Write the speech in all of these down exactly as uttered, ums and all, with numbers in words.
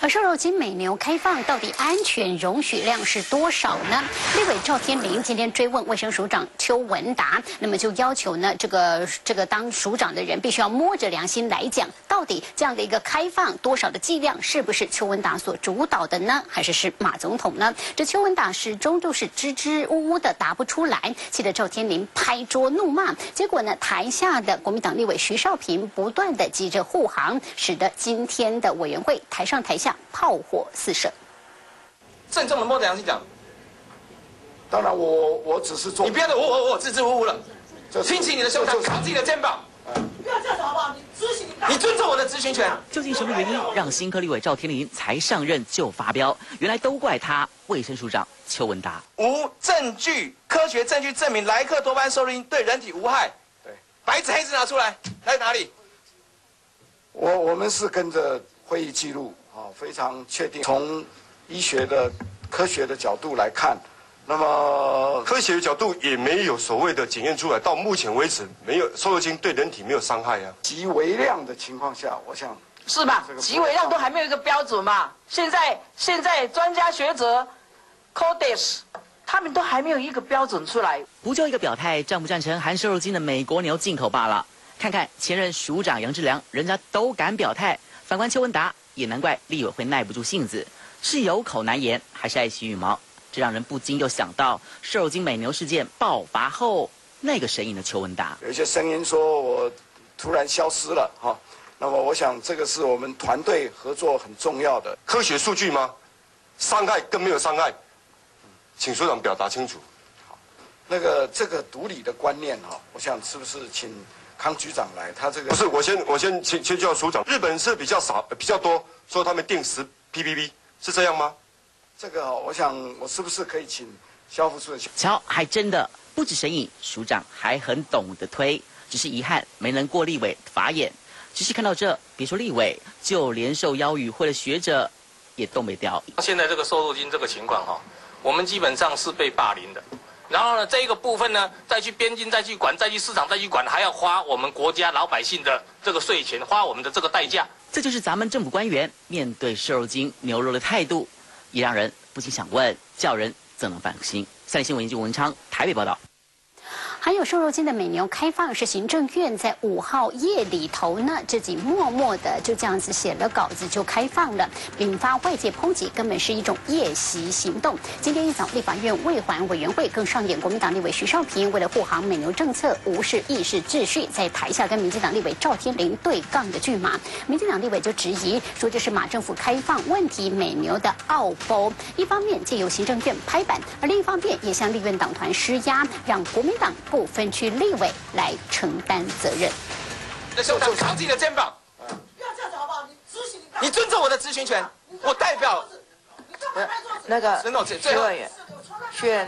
而瘦肉精美牛开放到底安全容许量是多少呢？立委赵天麟今天追问卫生署长邱文达，那么就要求呢，这个这个当署长的人必须要摸着良心来讲，到底这样的一个开放多少的剂量，是不是邱文达所主导的呢？还是是马总统呢？这邱文达始终都是支支吾吾的答不出来，气得赵天麟拍桌怒骂。结果呢，台下的国民党立委徐少平不断的急着护航，使得今天的委员会台上台下炮火四射。 郑重的摸着良心讲， 当然我我只是做， 你不要再我我我支支吾吾了，挺起你的胸膛，扛自己的肩膀。 不要这样子好不好？你执行， 你尊重我的执行权。 究竟什么原因让新科立委赵天麟才上任就发飙？原来都怪他卫生署长邱文达无证据、科学证据证明莱克多巴胺瘦肉精对人体无害。 对， 白纸黑字拿出来，来哪里？ 我我们是跟着会议记录啊，非常确定。从医学的科学的角度来看，那么科学的角度也没有所谓的检验出来，到目前为止没有瘦肉精对人体没有伤害啊。 极微量的情况下，我想是吧？极微量都还没有一个标准嘛。现在现在专家学者 C O D E S 他们都还没有一个标准出来。 不就一个表态，赞不赞成含瘦肉精的美国牛进口罢了？看看前任署长杨志良，人家都敢表态，反观邱文达，也难怪立委会耐不住性子，是有口难言，还是爱惜羽毛？这让人不禁又想到瘦肉精美牛事件爆发后那个神隐的邱文达。 有一些声音说我突然消失了哈，那么我想这个是我们团队合作很重要的。 科学数据吗？伤害跟没有伤害，请署长表达清楚。 好，那个这个毒理的观念哈，我想是不是请康局长来？他这个不是，我先我先先先叫署长。日本是比较少比较多，说他们定十 ppb 是这样吗？ 这个我想我是不是可以请消防处的？ 瞧，还真的不止神隐，署长还很懂得推，只是遗憾没能过立委法眼。只是看到这，别说立委，就连受邀与会的学者也动没掉。 现在这个瘦肉精这个情况哈，我们基本上是被霸凌的。然后呢，这一个部分呢，再去边境，再去管，再去市场，再去管，还要花我们国家老百姓的这个税钱，花我们的这个代价。 这就是咱们政府官员面对瘦肉精牛肉的态度，也让人不禁想问：叫人怎能放心？三立新闻记文昌台北报道。 含有瘦肉精的美牛开放是行政院在五号夜里头呢，自己默默的就这样子写了稿子就开放了，引发外界抨击，根本是一种夜袭行动。今天一早，立法院卫环委员会更上演国民党立委徐少平为了护航美牛政策，无视议事秩序，在台下跟民进党立委赵天麟对杠的剧码。民进党立委就质疑说这是马政府开放问题美牛的奥包，一方面借由行政院拍板，而另一方面也向立院党团施压，让国民党不分区立委来承担责任。 你的胸膛，扛自己的肩膀。 不要这样子好不好？你执行， 你尊重我的执行权。我代表。 那个徐委员， 徐委员，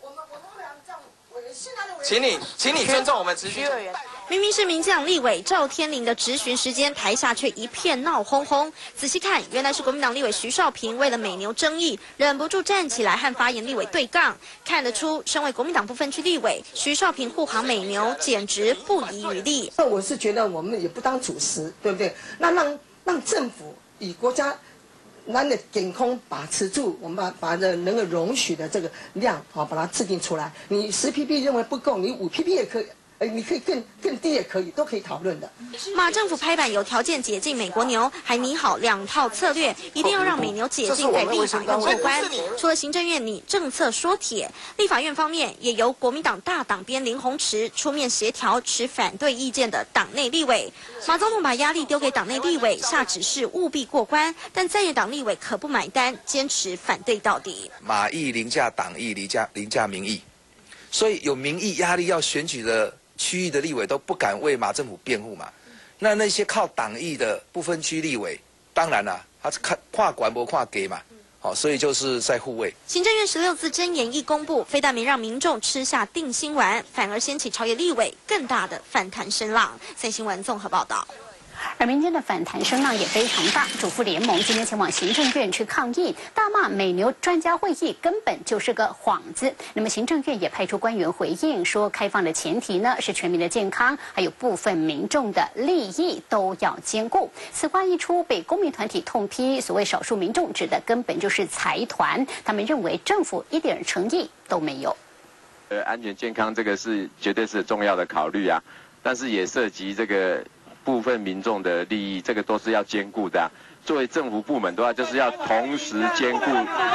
请你，请你尊重我们执行权。 明明是民进党立委赵天麟的质询时间，台下却一片闹哄哄。仔细看，原来是国民党立委徐少平为了美牛争议，忍不住站起来和发言立委对杠。看得出，身为国民党不分区立委，徐少平护航美牛，简直不遗余力。 我是觉得我们也不当主食，对不对？那让让政府以国家咱的健康把持住，我们把把这能够容许的这个量啊，把它制定出来。你十 ppb 认为不够，你五 ppb 也可以。哎，你可以更更低也可以，都可以讨论的。 马政府拍板有条件解禁美国牛，还拟好两套策略，一定要让美牛解禁在立法院过关。除了行政院拟政策说铁，立法院方面也由国民党大党鞭林鸿池出面协调持反对意见的党内立委。马总统把压力丢给党内立委，下指示务必过关，但在野党立委可不买单，坚持反对到底。 马意凌驾党意，凌驾凌驾民意，所以有民意压力要选举的区域的立委都不敢为马政府辩护嘛，那那些靠党意的不分区立委，当然啦，他是看跨管不跨给嘛，好、哦，所以就是在护卫。 行政院十六字真言一公布，非但没让民众吃下定心丸，反而掀起朝野立委更大的反弹声浪。三新闻综合报道。 而民间的反弹声浪也非常大，主妇联盟今天前往行政院去抗议，大骂美牛专家会议根本就是个幌子。那么行政院也派出官员回应说，开放的前提呢是全民的健康，还有部分民众的利益都要兼顾。此话一出，被公民团体痛批，所谓少数民众指的根本就是财团，他们认为政府一点诚意都没有。 呃，安全健康这个是绝对是重要的考虑啊，但是也涉及这个部分民众的利益，这个都是要兼顾的啊。作为政府部门的话，就是要同时兼顾。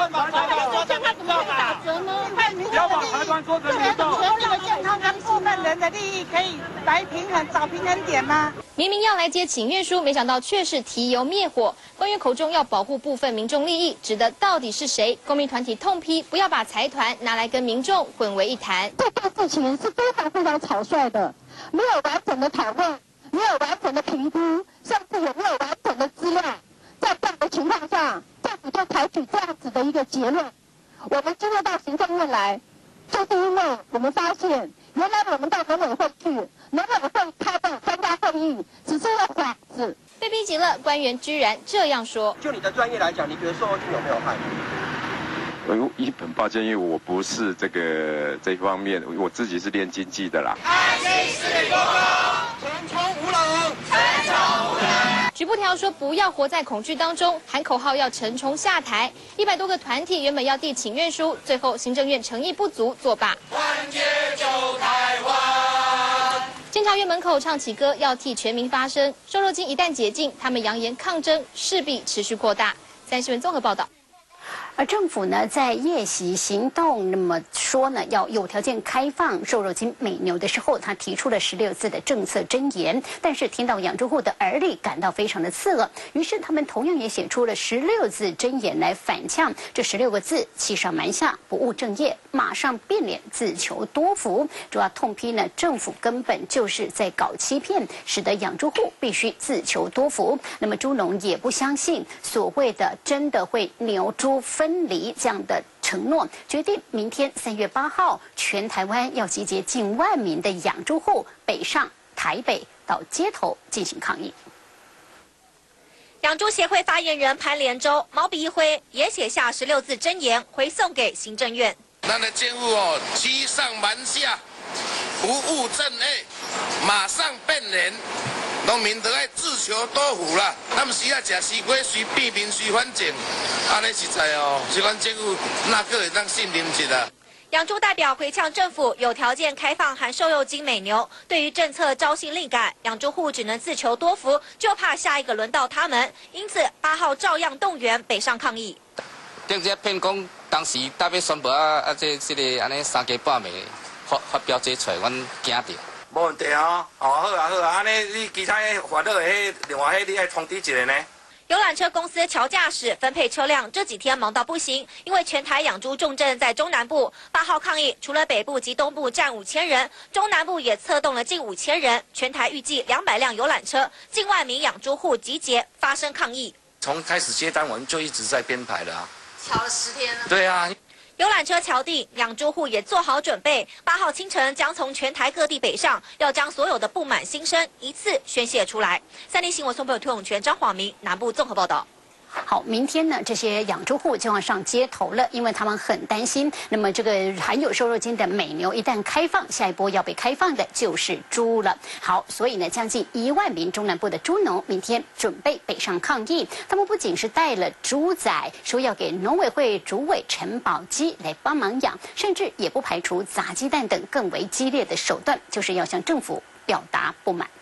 不要把台湾说成民众。所有的健康跟部分人的利益可以来平衡，找平衡点吗？ 明明要来接请愿书，没想到却是提油灭火。官员口中要保护部分民众利益，指的到底是谁？公民团体痛批，不要把财团拿来跟民众混为一谈。 这件事情是非常非常草率的，没有完整的讨论，没有完整的评估，甚至也没有完整的资料。在这样的情况下，政府就采取这样子的一个结论。我们今天到行政院来，就是因为我们发现，原来我们到农委会去，农委会开的专家会议只是个幌子。 被逼急了，官员居然这样说：“ 就你的专业来讲，你觉得瘦肉精有没有害？” 我一很抱歉，因为我不是这个这方面，我自己是练经济的啦。 爱心是公公，陈冲无能，陈冲无能。 徐步条说：“不要活在恐惧当中，喊口号要陈冲下台。一百多个团体原本要递请愿书，最后行政院诚意不足，作罢。团结救台湾。监察院门口唱起歌，要替全民发声。瘦肉精一旦解禁，他们扬言抗争势必持续扩大。”三新闻综合报道。 而政府呢，在夜袭行动，那么说呢，要有条件开放瘦肉精美牛的时候，他提出了十六字的政策箴言，但是听到养猪户的耳里感到非常的刺耳，于是他们同样也写出了十六字箴言来反呛。这十六个字，欺上瞒下，不务正业，马上变脸，自求多福。主要痛批呢，政府根本就是在搞欺骗，使得养猪户必须自求多福。那么猪农也不相信所谓的真的会牛猪分分离这样的承诺，决定明天三月八号，全台湾要集结近万名的养猪户北上台北到街头进行抗议。 养猪协会发言人潘连洲毛笔一挥，也写下十六字箴言，回送给行政院。 咱的政府哦，欺上瞒下，不务正业，马上变脸。农民都爱自求多福啦，他们需要吃西瓜，随便民随反正，安尼实在哦，这款政府哪个会当信任一啦？ 养猪代表回呛政府有条件开放含瘦肉精美牛，对于政策朝夕令改，养猪户只能自求多福，就怕下一个轮到他们，因此八号照样动员北上抗议。 顶只骗讲，当时特别宣布啊啊，这这个安尼三更半暝发发表这出来，阮惊着。 没问题啊，哦好啊好啊，安尼你其他烦恼的迄另外迄你爱通知一个呢。 游览车公司乔驾驶分配车辆，这几天忙到不行，因为全台养猪重镇在中南部，八号抗议，除了北部及东部占五千人，中南部也策动了近五千人，全台预计两百辆游览车，近万名养猪户集结发声抗议。 从开始接单我们就一直在编排了啊， 瞧了十天了。 对啊。 游览车敲定，养猪户也做好准备。八号清晨将从全台各地北上，要将所有的不满心声一次宣泄出来。三立新闻宋北有推永权、张晃明南部综合报道。 好，明天呢，这些养猪户就要上街头了，因为他们很担心。那么，这个含有瘦肉精的美牛一旦开放，下一波要被开放的就是猪了。好，所以呢，将近一万名中南部的猪农明天准备北上抗议。他们不仅是带了猪仔，说要给农委会主委陈宝基来帮忙养，甚至也不排除砸鸡蛋等更为激烈的手段，就是要向政府表达不满。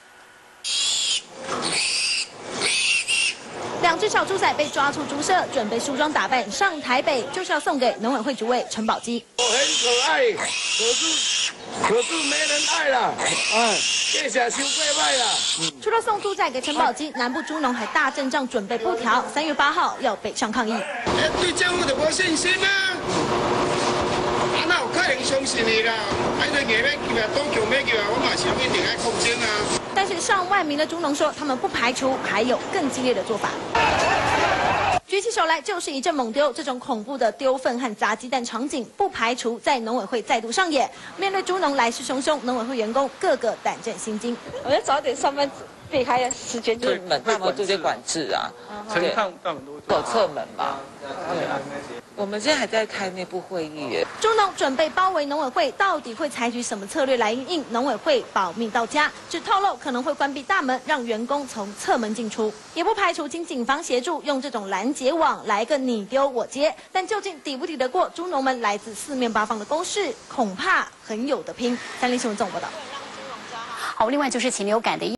两只小猪仔被抓出猪舍，准备梳妆打扮上台北，就是要送给农委会主委陈宝基。 我很可爱，可是可是没人爱了，哎，这下收过卖了。 除了送猪仔给陈宝基，南部猪农还大阵仗准备布条，三月八号要北上抗议。 对政府就无信心啊！啊，哪有可能相信你啦？哎，你硬要叫啊，当强要叫啊，我嘛是一定爱抗争啊！ 但是上万名的猪农说，他们不排除还有更激烈的做法。举起手来就是一阵猛丢，这种恐怖的丢粪和砸鸡蛋场景，不排除在农委会再度上演。面对猪农来势汹汹，农委会员工个个胆战心惊。 我要早点上班， 避开时间就门，大门都在管制啊， 陈抗大门都有侧门吧？对啊，我们现在还在开内部会议。 中农准备包围农委会，到底会采取什么策略来因应？农委会保密到家，只透露可能会关闭大门，让员工从侧门进出，也不排除请警方协助，用这种拦截网来个你丢我接。但究竟抵不抵得过猪农们来自四面八方的攻势，恐怕很有得拼。三立新闻综合报道。 好，另外就是禽流感的。